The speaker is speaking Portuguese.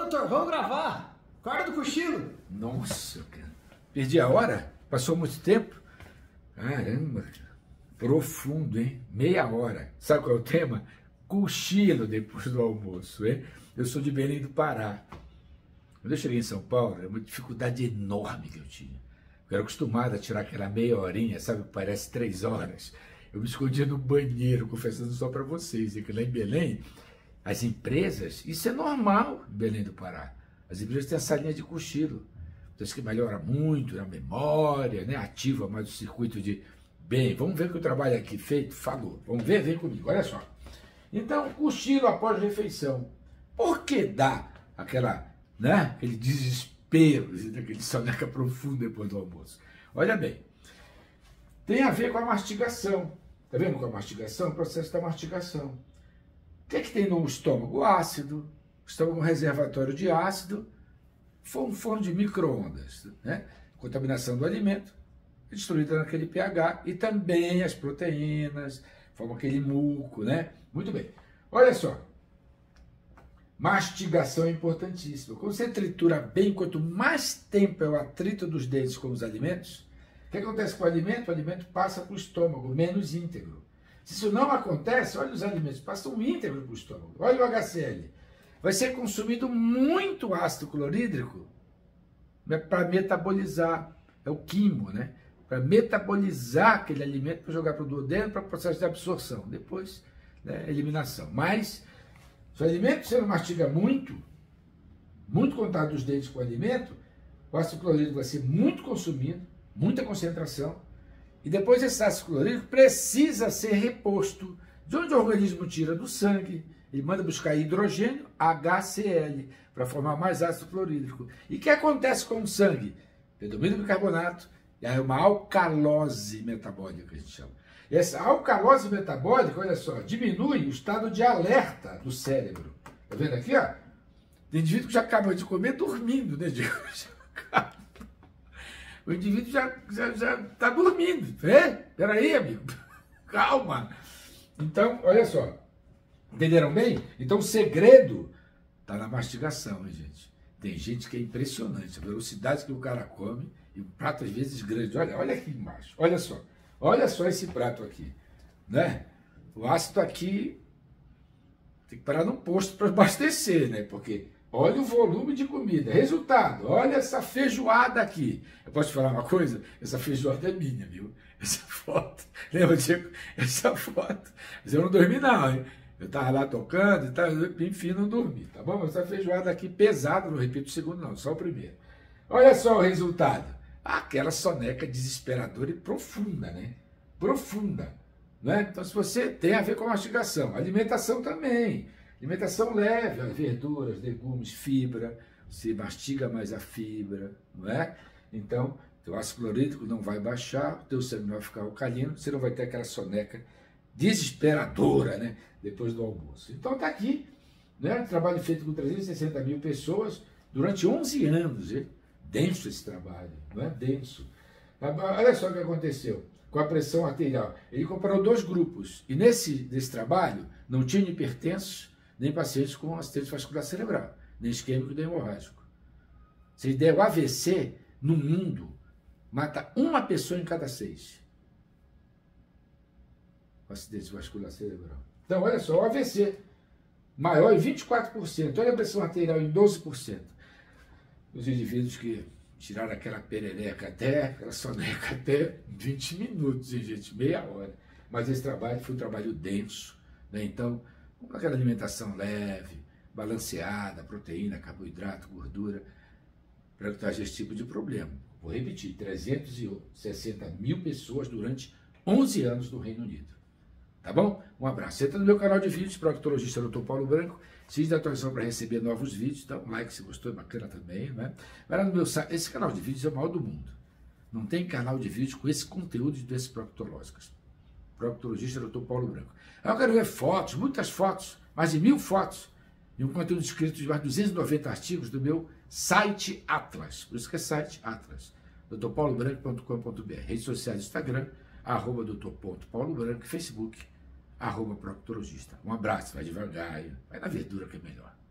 doutor, vamos gravar. Acorda do cochilo. Nossa, cara. Perdi a hora? Passou muito tempo? Caramba, profundo, hein? Meia hora. Sabe qual é o tema? Cochilo depois do almoço, hein? Eu sou de Belém do Pará. Quando eu cheguei em São Paulo, era uma dificuldade enorme que eu tinha. Eu era acostumado a tirar aquela meia horinha, sabe? Parece 3 horas. Eu me escondia no banheiro, confessando só para vocês, que lá em Belém, as empresas, isso é normal em Belém do Pará. As empresas têm a salinha de cochilo. Então isso que melhora muito na memória, né? Ativa mais o circuito de, bem, vamos ver que o trabalho aqui feito, falou. Vamos ver, vem comigo, olha só. Então, cochilo após refeição. Por que dá aquela, né? Aquele desespero, aquele soneca profundo depois do almoço? Olha bem, tem a ver com a mastigação. Está vendo com a mastigação? O processo da mastigação. O que é que tem no estômago? O ácido. O estômago é um reservatório de ácido. Foi um forno de micro-ondas, né? Contaminação do alimento, destruída naquele pH, e também as proteínas, formam aquele muco, né? Muito bem. Olha só. Mastigação é importantíssima. Quando você tritura bem, quanto mais tempo é o atrito dos dentes com os alimentos, o que acontece com o alimento? O alimento passa para o estômago, menos íntegro. Se isso não acontece, olha os alimentos, passam íntegro para o estômago. Olha o HCl. Vai ser consumido muito ácido clorídrico para metabolizar. É o quimo, né? Para metabolizar aquele alimento, para jogar para o duodeno, para o processo de absorção. Depois, né, eliminação. Mas, se o alimento você não mastiga muito contato dos dentes com o alimento, o ácido clorídrico vai ser muito consumido, muita concentração, e depois esse ácido clorídrico precisa ser reposto. De onde o organismo tira? Do sangue. Ele manda buscar hidrogênio, HCl, para formar mais ácido clorídrico. E o que acontece com o sangue? Predomina o bicarbonato, e aí é uma alcalose metabólica, que a gente chama. E essa alcalose metabólica, olha só, diminui o estado de alerta do cérebro. Tá vendo aqui, ó? Tem indivíduo que já acaba de comer dormindo, né, Diego? O indivíduo já está dormindo. Peraí, amigo. Calma. Então, olha só. Entenderam bem? Então, o segredo está na mastigação, hein, gente? Tem gente que é impressionante. A velocidade que o cara come, e um prato às vezes grande. Olha aqui embaixo. Olha só. Olha só esse prato aqui. Né? O ácido aqui tem que parar num posto para abastecer, né? Porque olha o volume de comida. Resultado, olha essa feijoada aqui. Eu posso te falar uma coisa? Essa feijoada é minha, viu? Essa foto. Lembra, Diego? Essa foto. Mas eu não dormi não, hein? Eu estava lá tocando e tal, enfim, não dormi, tá bom? Essa feijoada aqui pesada, não repito o segundo não, só o primeiro. Olha só o resultado. Aquela soneca desesperadora e profunda, né? Profunda. Né? Então, se você tem a ver com a mastigação, alimentação também. Alimentação leve, verduras, legumes, fibra, você mastiga mais a fibra, não é? Então, o ácido clorídrico não vai baixar, o teu sangue não vai ficar alcalino, você não vai ter aquela soneca desesperadora, né? Depois do almoço. Então está aqui, né? Trabalho feito com 360 mil pessoas durante 11 anos, hein? Denso esse trabalho, não é? Denso. Olha só o que aconteceu com a pressão arterial. Ele comparou 2 grupos, e nesse trabalho não tinha hipertensos, nem pacientes com acidente vascular cerebral, nem isquêmico, nem hemorrágico. Se der o AVC no mundo, mata uma pessoa em cada 6. Acidente vascular cerebral. Então, olha só, o AVC maior em 24%, olha a pressão arterial em 12%. Os indivíduos que tiraram aquela perereca aquela soneca até 20 minutos, hein, gente, meia hora. Mas esse trabalho foi um trabalho denso, né? Então, com aquela alimentação leve, balanceada, proteína, carboidrato, gordura, para evitar esse tipo de problema. Vou repetir, 360 mil pessoas durante 11 anos no Reino Unido. Tá bom? Um abraço. Entra no meu canal de vídeos, proctologista Dr. Paulo Branco. Siga da atualização para receber novos vídeos. Dá um like se gostou, é bacana também, né? Vai lá no meu site. Esse canal de vídeos é o maior do mundo. Não tem canal de vídeo com esse conteúdo desses proctológicos. Proctologista Dr. Paulo Branco. Aí eu quero ver fotos, muitas fotos, mais de 1000 fotos, e um conteúdo escrito de mais de 290 artigos do meu site Atlas. Por isso que é site Atlas. drpaulobranco.com.br. Redes sociais, Instagram, @Dr.Paulo Branco, Facebook, @proctologista. Um abraço, vai devagar, vai na verdura que é melhor.